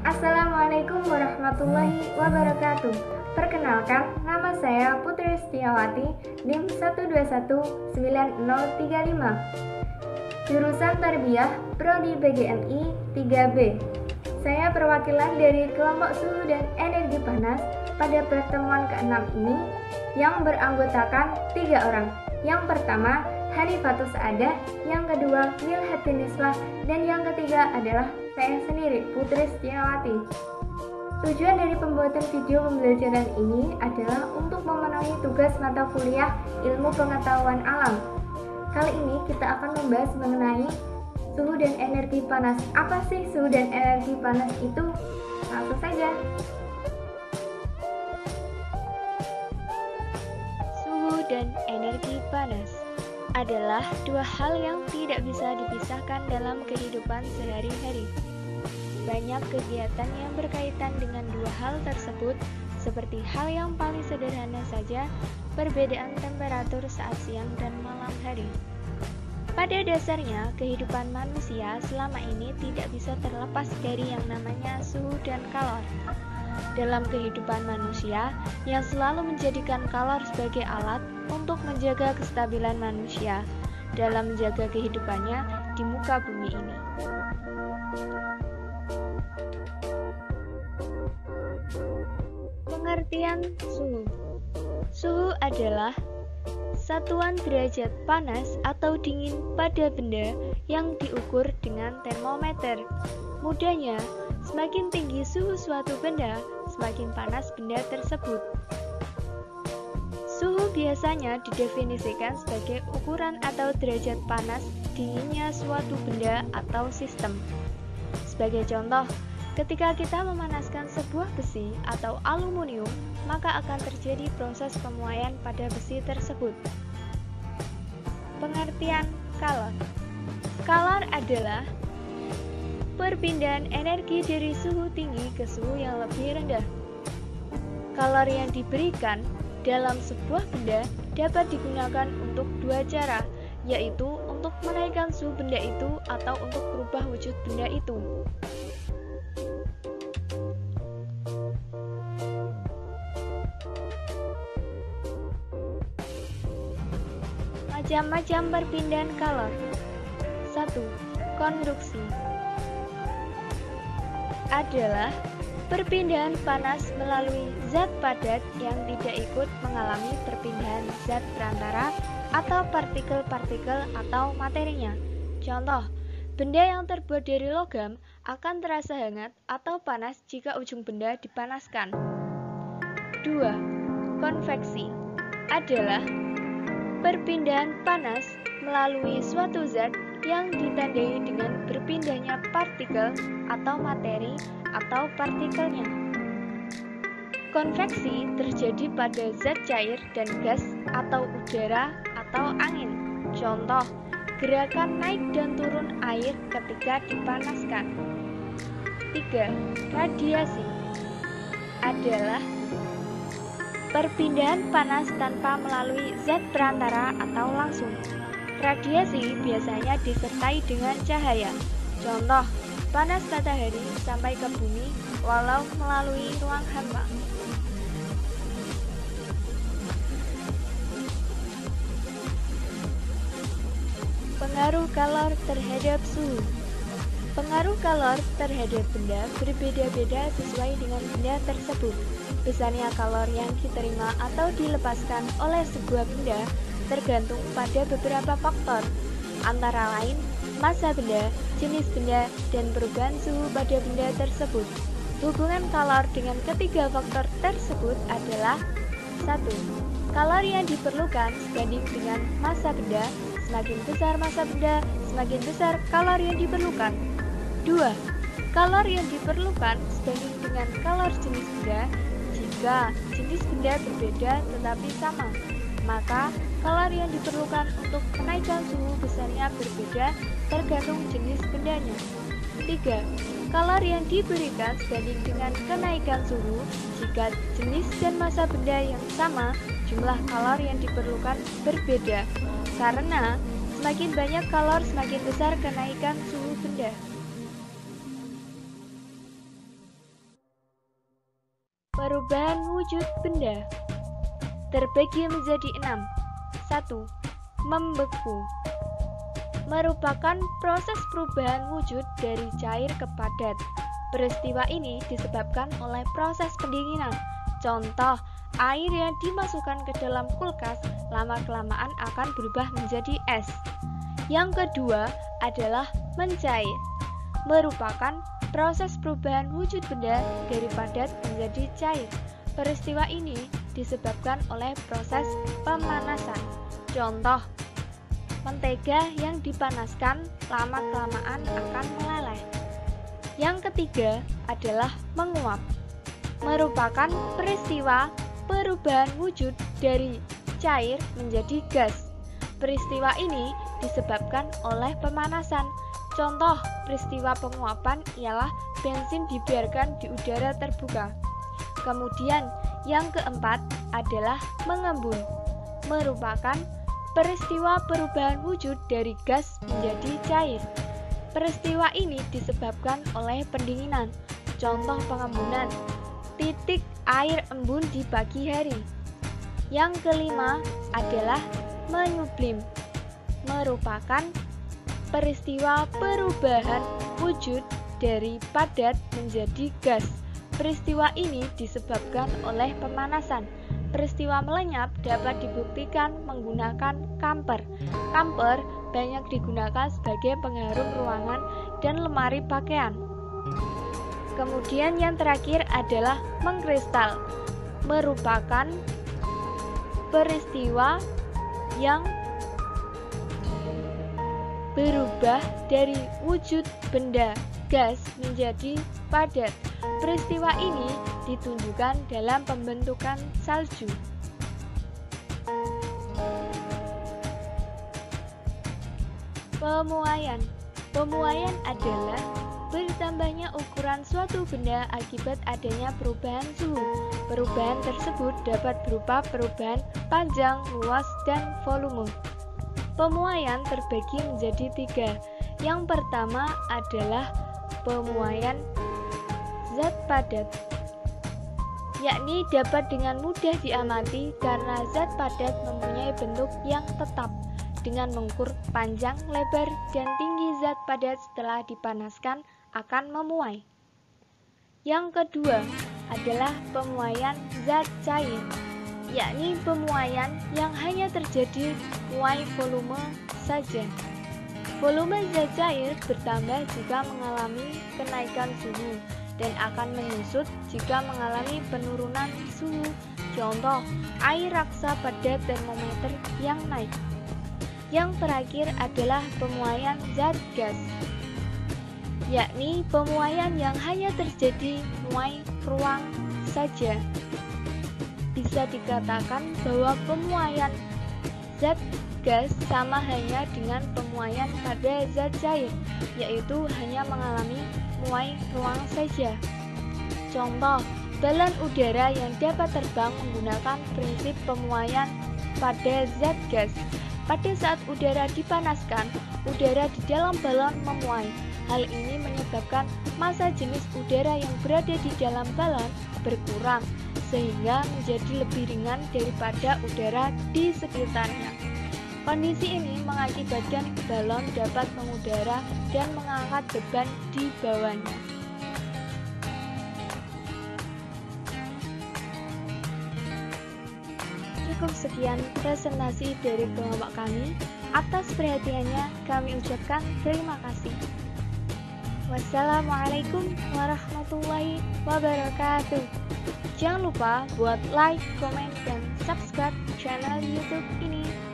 Assalamualaikum warahmatullahi wabarakatuh. Perkenalkan, nama saya Putri Setiawati, NIM 1219035. Jurusan Tarbiyah, Prodi PGMI 3B. Saya perwakilan dari kelompok suhu dan energi panas pada pertemuan ke-6 ini yang beranggotakan 3 orang. Yang pertama, Hanifatus Saadah, yang kedua, Milhati Niswah, dan yang ketiga adalah saya sendiri, Putri Setiawati. Tujuan dari pembuatan video pembelajaran ini adalah untuk memenuhi tugas mata kuliah Ilmu Pengetahuan Alam. Kali ini kita akan membahas mengenai suhu dan energi panas. Apa sih suhu dan energi panas itu? Langsung saja. Suhu dan energi panas adalah dua hal yang tidak bisa dipisahkan dalam kehidupan sehari-hari. Banyak kegiatan yang berkaitan dengan dua hal tersebut, seperti hal yang paling sederhana saja, perbedaan temperatur saat siang dan malam hari. Pada dasarnya, kehidupan manusia selama ini tidak bisa terlepas dari yang namanya suhu dan kalor. Dalam kehidupan manusia, yang selalu menjadikan kalor sebagai alat untuk menjaga kestabilan manusia dalam menjaga kehidupannya di muka bumi ini. Pengertian suhu. Suhu adalah satuan derajat panas atau dingin pada benda yang diukur dengan termometer. Mudahnya, semakin tinggi suhu suatu benda, semakin panas benda tersebut. Suhu biasanya didefinisikan sebagai ukuran atau derajat panas dinginnya suatu benda atau sistem. Sebagai contoh, ketika kita memanaskan sebuah besi atau aluminium, maka akan terjadi proses pemuaian pada besi tersebut. Pengertian kalor. Kalor adalah perpindahan energi dari suhu tinggi ke suhu yang lebih rendah. Kalor yang diberikan dalam sebuah benda dapat digunakan untuk dua cara, yaitu untuk menaikkan suhu benda itu atau untuk merubah wujud benda itu. Macam-macam perpindahan kalor. 1. Konduksi adalah perpindahan panas melalui zat padat yang tidak ikut mengalami perpindahan zat perantara atau partikel-partikel atau materinya. Contoh, benda yang terbuat dari logam akan terasa hangat atau panas jika ujung benda dipanaskan. 2. Konveksi adalah perpindahan panas melalui suatu zat yang ditandai dengan berpindahnya partikel atau materi atau partikelnya. Konveksi terjadi pada zat cair dan gas atau udara atau angin. Contoh, gerakan naik dan turun air ketika dipanaskan. 3. Radiasi adalah perpindahan panas tanpa melalui zat perantara atau langsung. Radiasi biasanya disertai dengan cahaya. Contoh, panas matahari sampai ke bumi walau melalui ruang hampa. Pengaruh kalor terhadap suhu. Pengaruh kalor terhadap benda berbeda-beda sesuai dengan benda tersebut. Besarnya kalor yang diterima atau dilepaskan oleh sebuah benda tergantung pada beberapa faktor, antara lain massa benda, jenis benda, dan perubahan suhu pada benda tersebut. Hubungan kalor dengan ketiga faktor tersebut adalah 1. Kalor yang diperlukan sebanding dengan massa benda. Semakin besar massa benda, semakin besar kalor yang diperlukan. 2. Kalor yang diperlukan sebanding dengan kalor jenis benda. Jika jenis benda berbeda tetapi sama, maka kalor yang diperlukan untuk kenaikan suhu besarnya berbeda tergantung jenis bendanya. 3. Kalor yang diberikan sebanding dengan kenaikan suhu. Jika jenis dan massa benda yang sama, jumlah kalor yang diperlukan berbeda. Karena semakin banyak kalor, semakin besar kenaikan suhu benda. perubahan wujud benda terbagi menjadi 6. 1. Membeku merupakan proses perubahan wujud dari cair ke padat. Peristiwa ini disebabkan oleh proses pendinginan. Contoh, air yang dimasukkan ke dalam kulkas lama-kelamaan akan berubah menjadi es. Yang kedua adalah mencair. Merupakan proses perubahan wujud benda dari padat menjadi cair. Peristiwa ini disebabkan oleh proses pemanasan. Contoh, mentega yang dipanaskan lama-kelamaan akan meleleh. Yang ketiga adalah menguap. Merupakan peristiwa perubahan wujud dari cair menjadi gas. Peristiwa ini disebabkan oleh pemanasan. Contoh peristiwa penguapan ialah bensin dibiarkan di udara terbuka. Kemudian yang keempat adalah mengembun. Merupakan peristiwa perubahan wujud dari gas menjadi cair. Peristiwa ini disebabkan oleh pendinginan. Contoh pengembunan, titik air embun di pagi hari. Yang kelima adalah menyublim. Merupakan peristiwa perubahan wujud dari padat menjadi gas. Peristiwa ini disebabkan oleh pemanasan. Peristiwa melenyap dapat dibuktikan menggunakan kamper. Kamper banyak digunakan sebagai pengharum ruangan dan lemari pakaian. Kemudian yang terakhir adalah mengkristal. Merupakan peristiwa yang berubah dari wujud benda gas menjadi padat. Peristiwa ini ditunjukkan dalam pembentukan salju. Pemuaian. Pemuaian adalah bertambahnya ukuran suatu benda akibat adanya perubahan suhu. Perubahan tersebut dapat berupa perubahan panjang, luas, dan volume. Pemuaian terbagi menjadi 3. Yang pertama adalah pemuaian zat padat, yakni dapat dengan mudah diamati karena zat padat mempunyai bentuk yang tetap dengan mengukur panjang, lebar, dan tinggi zat padat setelah dipanaskan akan memuai. Yang kedua adalah pemuaian zat cair, yakni pemuaian yang hanya terjadi muai volume saja. Volume zat cair bertambah jika mengalami kenaikan suhu dan akan menyusut jika mengalami penurunan suhu. Contoh, air raksa pada termometer yang naik. Yang terakhir adalah pemuaian zat gas, yakni pemuaian yang hanya terjadi muai ruang saja. Bisa dikatakan bahwa pemuaian zat gas sama hanya dengan pemuaian pada zat cair, yaitu hanya mengalami muai ruang saja. Contoh, balon udara yang dapat terbang menggunakan prinsip pemuaian pada zat gas. Pada saat udara dipanaskan, udara di dalam balon memuai. Hal ini menyebabkan massa jenis udara yang berada di dalam balon berkurang, sehingga menjadi lebih ringan daripada udara di sekitarnya. Kondisi ini mengakibatkan balon dapat mengudara dan mengangkat beban di bawahnya. Cukup sekian presentasi dari kelompok kami. Atas perhatiannya kami ucapkan terima kasih. Wassalamualaikum warahmatullahi wabarakatuh. Jangan lupa buat like, komen, dan subscribe channel YouTube ini.